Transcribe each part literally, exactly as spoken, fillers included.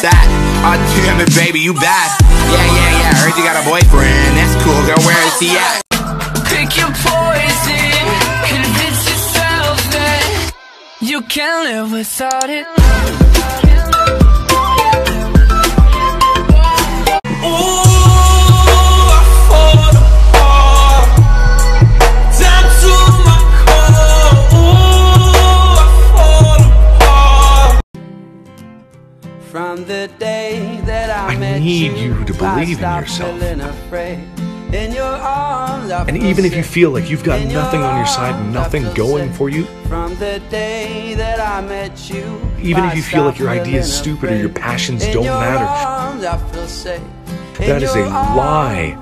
what's that? Oh damn it, baby, you bad. Yeah, yeah, yeah, heard you got a boyfriend. That's cool, girl, where is he at? Pick your poison, convince yourself that you can live without it. From the day that I, I met need you, you to believe in yourself. In your arms, I and even if you feel like you've got nothing on your side, nothing going for you, from the day that I met you, even if you feel like your idea is stupid or your passions don't matter, arms, I feel safe. that is a lie.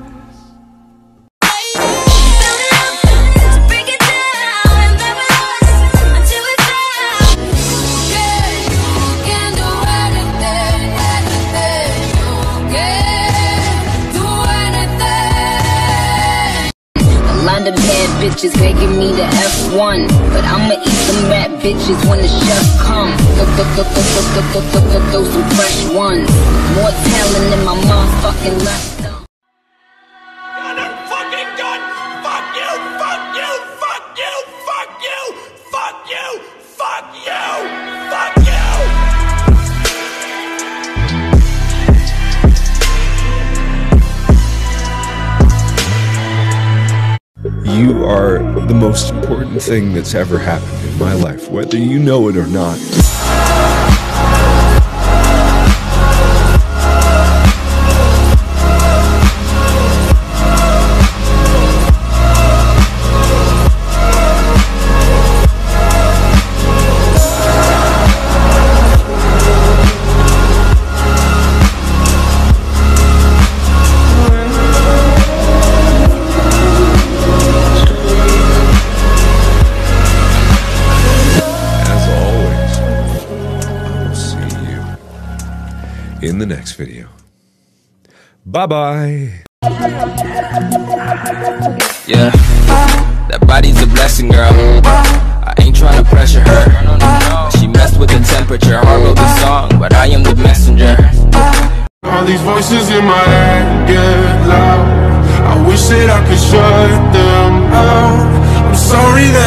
Them bad bitches begging me to F one, but I'ma eat some rat bitches when the chef come. Those some fresh ones, more talent in my motherfucking left thumb. You're fucking done. Fuck you, fuck you, fuck you, fuck you, fuck you, fuck you, fuck you. You are the most important thing that's ever happened in my life, whether you know it or not. In the next video. Bye-bye. Yeah, that body's a blessing, girl. I ain't trying to pressure her. She messed with the temperature. I wrote the song, but I am the messenger. All these voices in my head get loud. I wish that I could shut them out. I'm sorry that